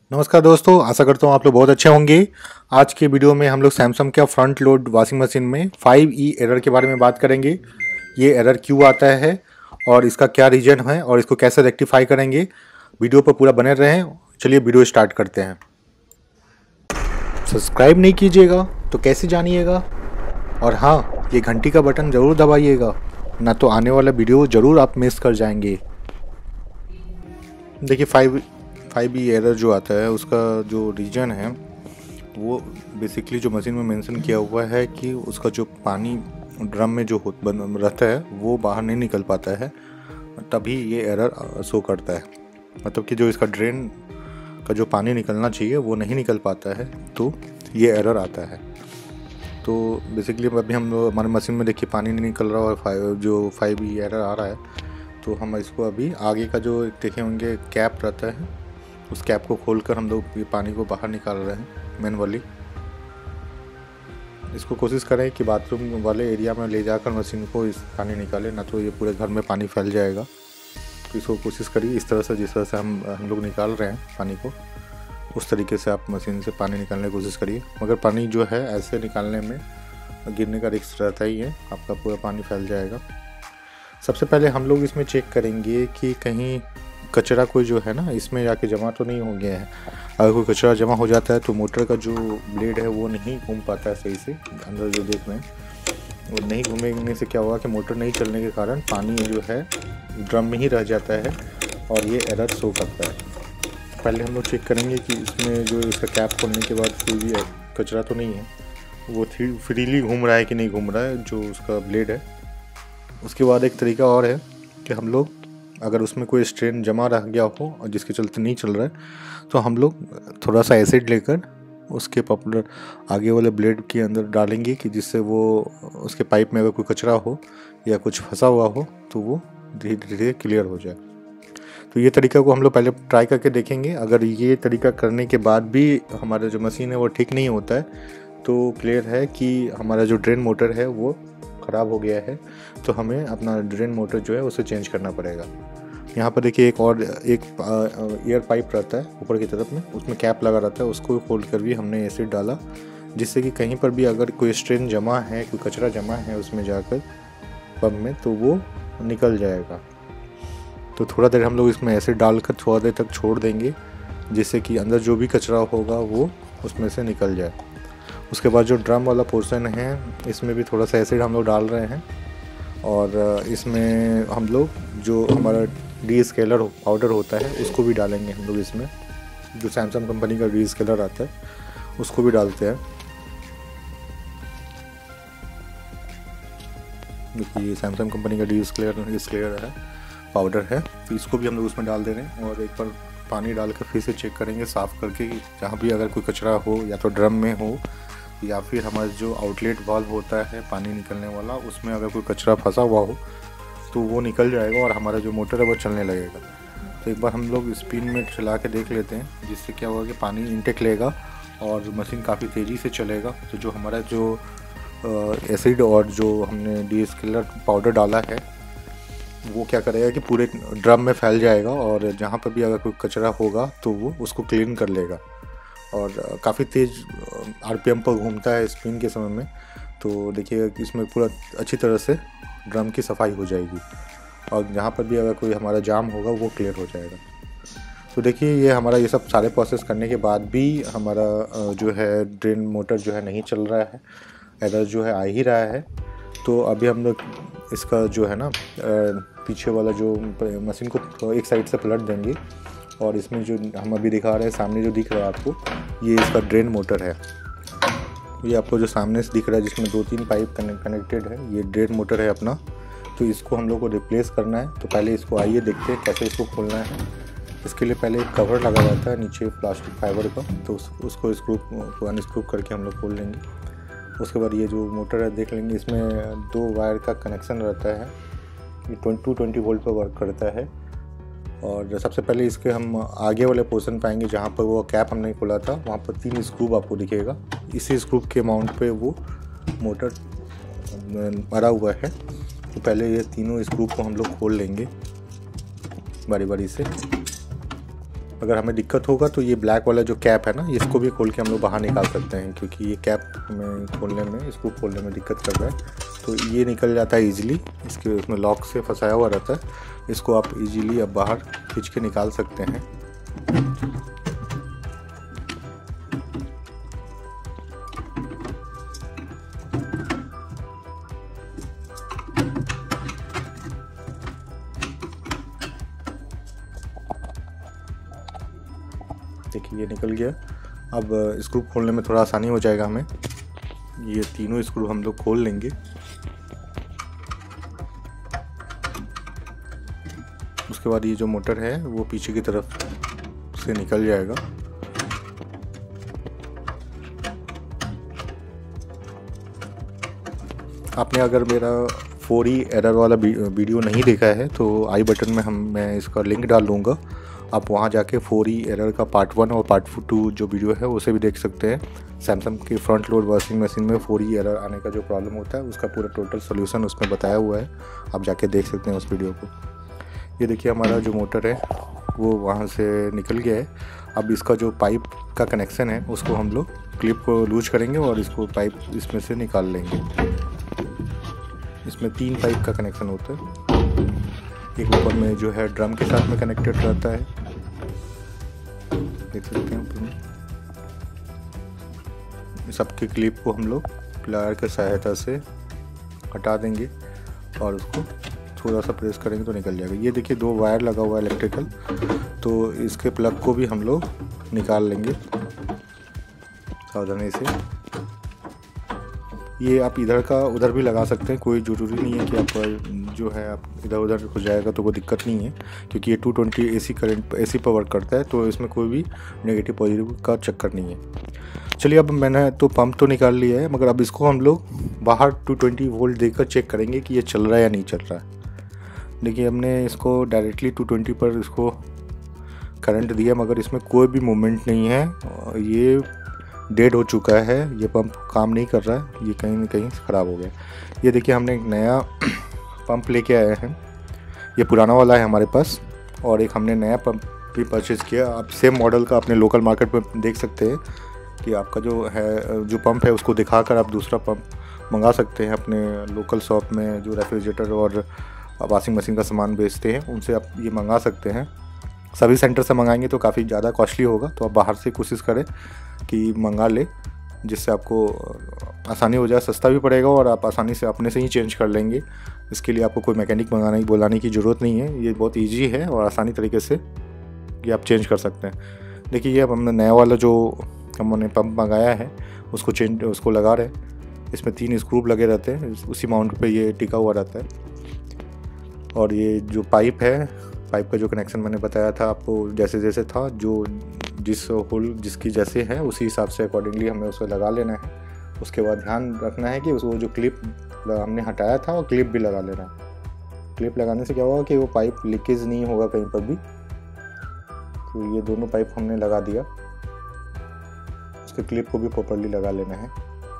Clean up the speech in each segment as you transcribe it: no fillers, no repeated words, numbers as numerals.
नमस्कार दोस्तों, आशा करता हूँ आप लोग बहुत अच्छे होंगे। आज के वीडियो में हम लोग सैमसंग के फ्रंट लोड वॉशिंग मशीन में 5E एरर के बारे में बात करेंगे। ये एरर क्यों आता है और इसका क्या रीज़न है और इसको कैसे रेक्टिफाई करेंगे। वीडियो पर पूरा बने रहें। चलिए वीडियो स्टार्ट करते हैं। सब्सक्राइब नहीं कीजिएगा तो कैसे जानिएगा, और हाँ, ये घंटी का बटन ज़रूर दबाइएगा, ना तो आने वाला वीडियो ज़रूर आप मिस कर जाएंगे। देखिए 5E एरर जो आता है उसका जो रीज़न है वो बेसिकली जो मशीन में मेंशन किया हुआ है कि उसका जो पानी ड्रम में जो रहता है वो बाहर नहीं निकल पाता है, तभी ये एरर शो करता है। मतलब कि जो इसका ड्रेन का जो पानी निकलना चाहिए वो नहीं निकल पाता है, तो ये एरर आता है। तो बेसिकली अभी हम हमारे मशीन में देखिए पानी नहीं निकल रहा और जो 5E एरर आ रहा है, तो हम इसको अभी आगे का जो देखे होंगे कैप रहता है, उस कैप को खोलकर हम लोग ये पानी को बाहर निकाल रहे हैं मैनुअली। इसको कोशिश करें कि बाथरूम वाले एरिया में ले जाकर मशीन को इस पानी निकालें, ना तो ये पूरे घर में पानी फैल जाएगा। तो इसको कोशिश करिए इस तरह से, जिस तरह से हम लोग निकाल रहे हैं पानी को, उस तरीके से आप मशीन से पानी निकालने की कोशिश करिए। मगर पानी जो है ऐसे निकालने में गिरने का रिस्क रहता ही है, आपका पूरा पानी फैल जाएगा। सबसे पहले हम लोग इसमें चेक करेंगे कि कहीं कचरा कोई जो है ना इसमें जाके जमा तो नहीं हो गया है। अगर कोई कचरा जमा हो जाता है तो मोटर का जो ब्लेड है वो नहीं घूम पाता है सही से। अंदर जो देख रहे हैं वो नहीं घूमने से क्या होगा कि मोटर नहीं चलने के कारण पानी जो है ड्रम में ही रह जाता है और ये एरर शो करता है। पहले हम लोग चेक करेंगे कि इसमें जो इसका कैप खोलने के बाद कोई भी कचरा तो नहीं है, वो फ्रीली घूम रहा है कि नहीं घूम रहा है जो उसका ब्लेड है। उसके बाद एक तरीका और है कि हम लोग अगर उसमें कोई स्ट्रेन जमा रह गया हो और जिसके चलते नहीं चल रहा है, तो हम लोग थोड़ा सा एसिड लेकर उसके पॉपुलर आगे वाले ब्लेड के अंदर डालेंगे कि जिससे वो उसके पाइप में अगर कोई कचरा हो या कुछ फंसा हुआ हो तो वो धीरे धीरे क्लियर हो जाए। तो ये तरीका को हम लोग पहले ट्राई करके देखेंगे। अगर ये तरीका करने के बाद भी हमारा जो मशीन है वो ठीक नहीं होता है, तो क्लियर है कि हमारा जो ड्रेन मोटर है वो ख़राब हो गया है, तो हमें अपना ड्रेन मोटर जो है उसे चेंज करना पड़ेगा। यहाँ पर देखिए एक एयर पाइप रहता है ऊपर की तरफ में, उसमें कैप लगा रहता है, उसको खोल कर भी हमने एसिड डाला, जिससे कि कहीं पर भी अगर कोई स्ट्रेन जमा है, कोई कचरा जमा है उसमें जाकर पंप में, तो वो निकल जाएगा। तो थोड़ा देर हम लोग इसमें एसिड डालकर थोड़ा देर तक छोड़ देंगे, जिससे कि अंदर जो भी कचरा होगा वो उसमें से निकल जाए। उसके बाद जो ड्रम वाला पोर्शन है इसमें भी थोड़ा सा एसिड हम लोग डाल रहे हैं, और इसमें हम लोग जो हमारा डीस्केलर पाउडर होता है उसको भी डालेंगे हम लोग इसमें। जो सैमसंग कंपनी का डीस्केलर आता है उसको भी डालते हैं। देखिए ये सैमसंग कंपनी का डीस्केलर है, पाउडर है, तो इसको भी हम लोग उसमें डाल दे रहे हैं। और एक बार पानी डालकर फिर से चेक करेंगे साफ़ करके, जहाँ भी अगर कोई कचरा हो या तो ड्रम में हो या फिर हमारा जो आउटलेट वाल्व होता है पानी निकलने वाला, उसमें अगर कोई कचरा फंसा हुआ हो तो वो निकल जाएगा और हमारा जो मोटर है वो चलने लगेगा। तो एक बार हम लोग स्पिन में चला के देख लेते हैं, जिससे क्या होगा कि पानी इनटेक लेगा और मशीन काफ़ी तेज़ी से चलेगा। तो जो हमारा जो एसिड और जो हमने डीस्केलर पाउडर डाला है वो क्या करेगा कि पूरे ड्रम में फैल जाएगा, और जहाँ पर भी अगर कोई कचरा होगा तो वो उसको क्लीन कर लेगा। और काफ़ी तेज़ आरपीएम पर घूमता है स्पिन के समय में, तो देखिए इसमें पूरा अच्छी तरह से ड्रम की सफाई हो जाएगी, और जहाँ पर भी अगर कोई हमारा जाम होगा वो क्लियर हो जाएगा। तो देखिए ये हमारा ये सब सारे प्रोसेस करने के बाद भी हमारा जो है ड्रेन मोटर जो है नहीं चल रहा है, एरर जो है आ ही रहा है। तो अभी हम लोग इसका जो है ना पीछे वाला जो मशीन को एक साइड से पलट देंगे, और इसमें जो हम अभी दिखा रहे हैं सामने जो दिख रहा है आपको, ये इसका ड्रेन मोटर है। ये आपको जो सामने से दिख रहा है जिसमें 2-3 पाइप कनेक्टेड है, ये ड्रेन मोटर है अपना। तो इसको हम लोग को रिप्लेस करना है। तो पहले इसको आइए देखते हैं कैसे इसको खोलना है। इसके लिए पहले एक कवर लगा रहता है नीचे प्लास्टिक फाइबर का, तो उसको स्क्रू अनस्क्रू करके हम लोग खोल लेंगे। उसके बाद ये जो मोटर है देख लेंगे, इसमें 2 वायर का कनेक्शन रहता है, ये 220 वोल्ट पर वर्क करता है। और सबसे पहले इसके हम आगे वाले पोर्शन पाएंगे, जहाँ पर वो कैप हमने खोला था वहाँ पर 3 स्क्रू आपको दिखेगा। इसी स्क्रू के माउंट पे वो मोटर भरा हुआ है। तो पहले ये तीनों स्क्रू को हम लोग खोल लेंगे बारी बारी से। अगर हमें दिक्कत होगा तो ये ब्लैक वाला जो कैप है ना, इसको भी खोल के हम लोग बाहर निकाल सकते हैं, क्योंकि ये कैप हमें खोलने में, इसको खोलने में दिक्कत कर रहा है। तो ये निकल जाता है ईजिली, इसके उसमें लॉक से फंसाया हुआ रहता है, इसको आप ईजिली अब बाहर खींच के निकाल सकते हैं। देखिए ये निकल गया। अब स्क्रू खोलने में थोड़ा आसानी हो जाएगा हमें। ये तीनों स्क्रू हम लोग खोल लेंगे। उसके बाद ये जो मोटर है वो पीछे की तरफ से निकल जाएगा। आपने अगर मेरा 4E एरर वाला वीडियो नहीं देखा है तो आई बटन में मैं इसका लिंक डाल दूँगा, आप वहाँ जाके 4E एरर का पार्ट 1 और पार्ट 2 जो वीडियो है उसे भी देख सकते हैं। सैमसंग की फ्रंट लोड वॉशिंग मशीन में 4E एरर आने का जो प्रॉब्लम होता है उसका पूरा टोटल सोल्यूशन उसमें बताया हुआ है, आप जाके देख सकते हैं उस वीडियो को। ये देखिए हमारा जो मोटर है वो वहाँ से निकल गया है। अब इसका जो पाइप का कनेक्शन है उसको हम लोग क्लिप को लूज करेंगे और इसको पाइप इसमें से निकाल लेंगे। इसमें 3 पाइप का कनेक्शन होता है, एक ऊपर में जो है ड्रम के साथ में कनेक्टेड रहता है, देख सकते हैं ऊपर में। सबके क्लिप को हम लोग प्लायर की सहायता से हटा देंगे और उसको थोड़ा सा प्रेस करेंगे तो निकल जाएगा। ये देखिए 2 वायर लगा हुआ है इलेक्ट्रिकल, तो इसके प्लग को भी हम लोग निकाल लेंगे सावधानी से। ये आप इधर का उधर भी लगा सकते हैं, कोई ज़रूरी नहीं है कि आप जो है आप इधर उधर हो जाएगा तो कोई दिक्कत नहीं है, क्योंकि ये 220 AC करंट AC पर वर्क करता है, तो इसमें कोई भी नेगेटिव पॉजिटिव का चक्कर नहीं है। चलिए अब मैंने तो पंप तो निकाल लिया है, मगर अब इसको हम लोग बाहर 220 वोल्ट देकर चेक करेंगे कि ये चल रहा है या नहीं चल रहा है। देखिए हमने इसको डायरेक्टली 220 पर इसको करंट दिया, मगर इसमें कोई भी मूवमेंट नहीं है, ये डेड हो चुका है, ये पंप काम नहीं कर रहा है, ये कहीं ना कहीं ख़राब हो गया। ये देखिए हमने एक नया पंप लेके आए हैं, ये पुराना वाला है हमारे पास, और एक हमने नया पंप भी परचेज़ किया। आप सेम मॉडल का अपने लोकल मार्केट में देख सकते हैं कि आपका जो है जो पंप है उसको दिखाकर आप दूसरा पंप मंगा सकते हैं अपने लोकल शॉप में, जो रेफ्रिजरेटर और वॉशिंग मशीन का सामान बेचते हैं उनसे आप ये मंगा सकते हैं। सभी सेंटर से मंगाएंगे तो काफ़ी ज़्यादा कॉस्टली होगा, तो आप बाहर से कोशिश करें कि मंगा ले, जिससे आपको आसानी हो जाए, सस्ता भी पड़ेगा और आप आसानी से अपने से ही चेंज कर लेंगे। इसके लिए आपको कोई मैकेनिक बुलाने की ज़रूरत नहीं है, ये बहुत ईजी है और आसानी तरीके से ये आप चेंज कर सकते हैं। देखिए ये अब हमने नया वाला जो हमने पंप मंगाया है उसको लगा रहे हैं। इसमें 3 स्क्रू लगे रहते हैं, उसी माउंट पे ये टिका हुआ रहता है। और ये जो पाइप है, पाइप का जो कनेक्शन मैंने बताया था आपको, जैसे जैसे था जो जिस होल जिसकी जैसे है उसी हिसाब से अकॉर्डिंगली हमें उसे लगा लेना है। उसके बाद ध्यान रखना है कि उसको जो क्लिप हमने हटाया था वो क्लिप भी लगा लेना है। क्लिप लगाने से क्या होगा कि वो पाइप लीकेज नहीं होगा कहीं पर भी। तो ये दोनों पाइप हमने लगा दिया, उसके क्लिप को भी प्रॉपर्ली लगा लेना है।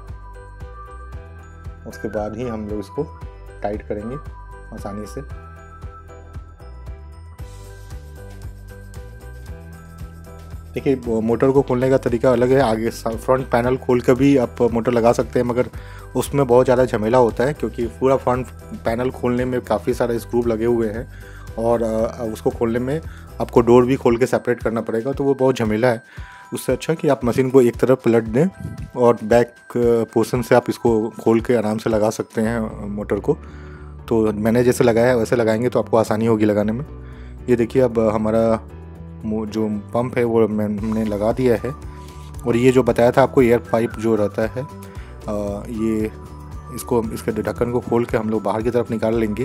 उसके बाद ही हम लोग इसको टाइट करेंगे आसानी से। देखिए मोटर को खोलने का तरीका अलग है, आगे फ्रंट पैनल खोल कर भी आप मोटर लगा सकते हैं, मगर उसमें बहुत ज़्यादा झमेला होता है, क्योंकि पूरा फ्रंट पैनल खोलने में काफ़ी सारे स्क्रू लगे हुए हैं और उसको खोलने में आपको डोर भी खोल के सेपरेट करना पड़ेगा, तो वो बहुत झमेला है। उससे अच्छा कि आप मशीन को एक तरफ पलट दें और बैक पोर्शन से आप इसको खोल के आराम से लगा सकते हैं मोटर को। तो मैंने जैसे लगाया है वैसे लगाएंगे तो आपको आसानी होगी लगाने में। ये देखिए अब हमारा जो पंप है वो हमने लगा दिया है, और ये जो बताया था आपको एयर पाइप जो रहता है, ये इसके ढक्कन को खोल के हम लोग बाहर की तरफ निकाल लेंगे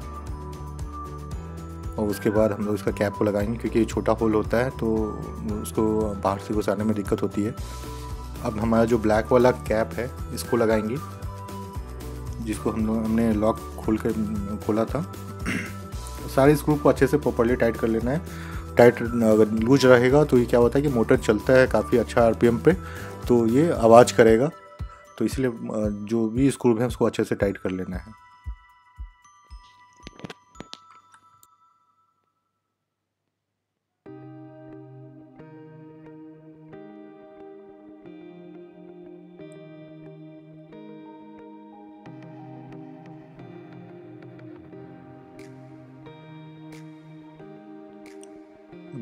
और उसके बाद हम लोग इसका कैप को लगाएंगे, क्योंकि ये छोटा होल होता है तो उसको बाहर से घुसाने में दिक्कत होती है। अब हमारा जो ब्लैक वाला कैप है इसको लगाएंगे, जिसको हमने लॉक खोला था। सारे स्क्रू को अच्छे से प्रॉपर्ली टाइट कर लेना है। टाइट अगर लूज रहेगा तो ये क्या होता है कि मोटर चलता है काफ़ी अच्छा RPM पे, तो ये आवाज़ करेगा, तो इसलिए जो भी स्क्रू है उसको अच्छे से टाइट कर लेना है।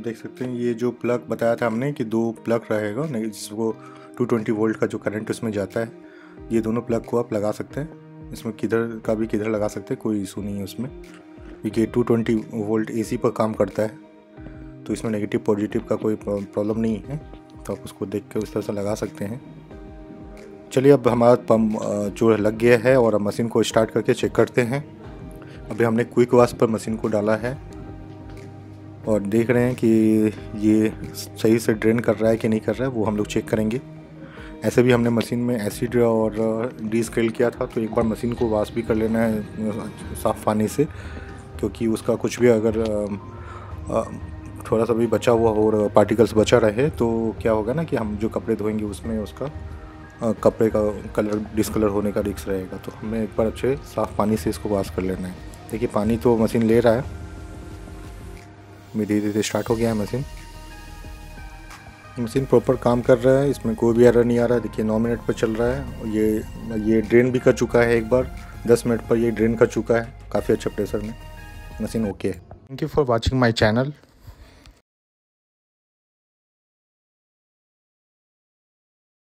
देख सकते हैं ये जो प्लग बताया था हमने कि 2 प्लग रहेगा, नहीं जिसको 220 वोल्ट का जो करंट उसमें जाता है, ये दोनों प्लग को आप लगा सकते हैं। इसमें किधर का भी किधर लगा सकते हैं, कोई इशू नहीं है उसमें, क्योंकि 220 वोल्ट AC पर काम करता है, तो इसमें नेगेटिव पॉजिटिव का कोई प्रॉब्लम नहीं है। तो आप उसको देख के उस तरह से लगा सकते हैं। चलिए अब हमारा पंप जो लग गया है और अब मशीन को स्टार्ट करके चेक करते हैं। अभी हमने क्विक वॉश पर मशीन को डाला है और देख रहे हैं कि ये सही से ड्रेन कर रहा है कि नहीं कर रहा है, वो हम लोग चेक करेंगे। ऐसे भी हमने मशीन में एसिड और डीस्केल किया था, तो एक बार मशीन को वॉश भी कर लेना है साफ़ पानी से, क्योंकि उसका कुछ भी अगर थोड़ा सा भी बचा हुआ और पार्टिकल्स बचा रहे तो क्या होगा ना कि हम जो कपड़े धोएंगे उसमें उसका कपड़े का कलर डिस्कलर होने का रिस्क रहेगा। तो हमें एक बार अच्छे साफ़ पानी से इसको वॉश कर लेना है। देखिए पानी तो मशीन ले रहा है, धीरे धीरे स्टार्ट हो गया है मशीन प्रॉपर काम कर रहा है, इसमें कोई भी एरर नहीं आ रहा है। देखिए 9 मिनट पर चल रहा है। ये ड्रेन भी कर चुका है, एक बार 10 मिनट पर ये ड्रेन कर चुका है काफ़ी अच्छे प्रेशर में। मशीन ओके है। Thank you for watching my channel.